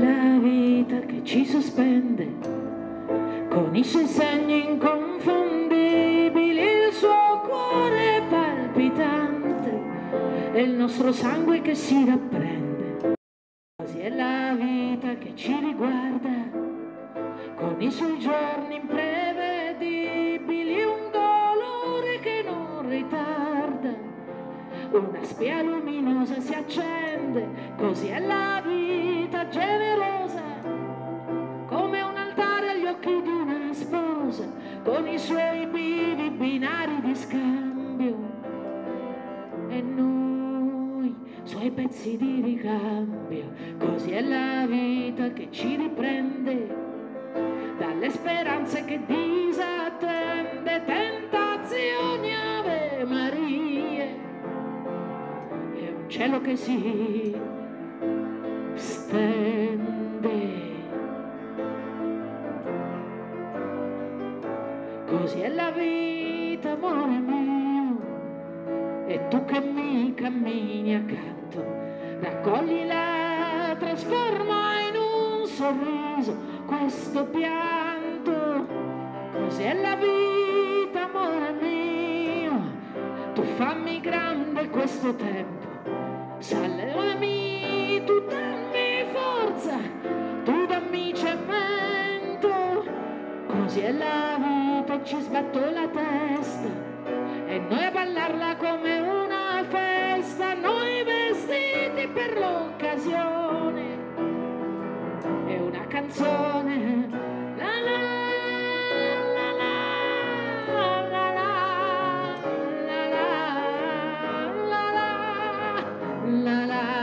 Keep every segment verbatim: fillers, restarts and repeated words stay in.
la vita che ci sospende con i suoi segni inconfondibili, il suo cuore palpitante e il nostro sangue che si rapprende. Così è la vita che ci riguarda con i suoi giorni imprevedibili, un dolore che non ritarda, una spia luminosa si accende. Così è la vita generosa, come un altare agli occhi di una sposa, con i suoi vivi binari di scambio e noi suoi pezzi di ricambio. Così è la vita che ci riprende dalle speranze che disattende, tentazioni, Ave Marie, e un cielo che si stende. Così è la vita, amore mio, e tu che mi cammini accanto, raccoglila, trasforma in un sorriso questo pianto. Così è la vita, amore mio, tu fammi grande questo tempo, sollevami, tu dammi forza, tu dammi cemento. Così è la vita, ci sbatto la testa e noi a ballarla come una festa, noi vestiti per l'occasione. È una canzone, la la la la la la la la la la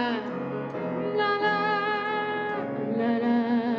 la la.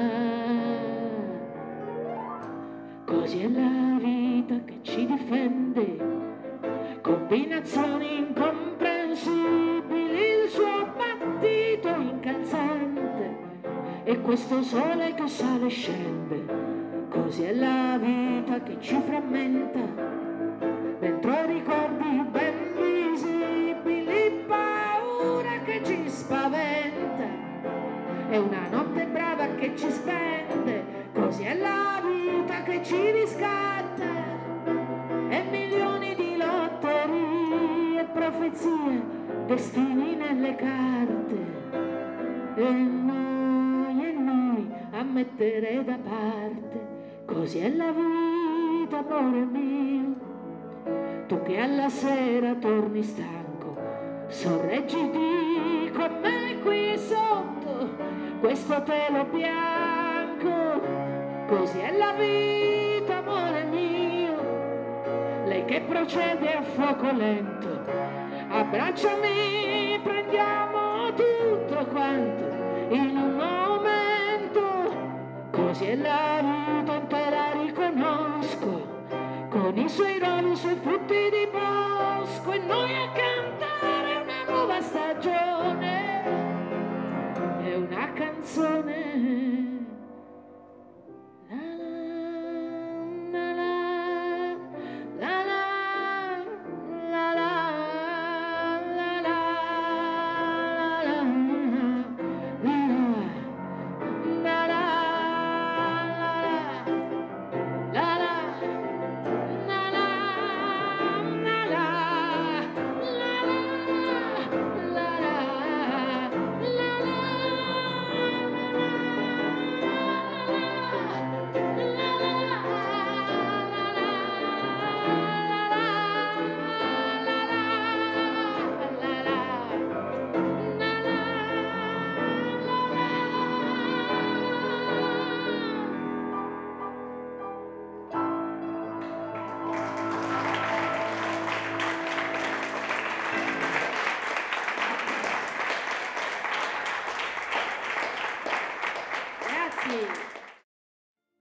Così è la vita che ci difende, combinazioni incomprensibili, il suo battito incalzante e questo sole che sale e scende. Così è la vita che ci frammenta dentro i ricordi ben visibili, paura che ci spaventa e una notte brava che ci spende. Così è la vita che ci riscatta e milioni di lotterie, profezie, destini nelle carte e noi e noi a mettere da parte. Così è la vita, amore mio, tu che alla sera torni stanco, sorreggiti con me qui sotto questo telo bianco. Così è la vita, amore mio, lei che procede a fuoco lento, abbracciami, prendiamo tutto quanto in un momento. Così è la vita, te la riconosco, con i suoi roli, i suoi frutti di bosco, e noi a cantare una nuova stagione, è una canzone.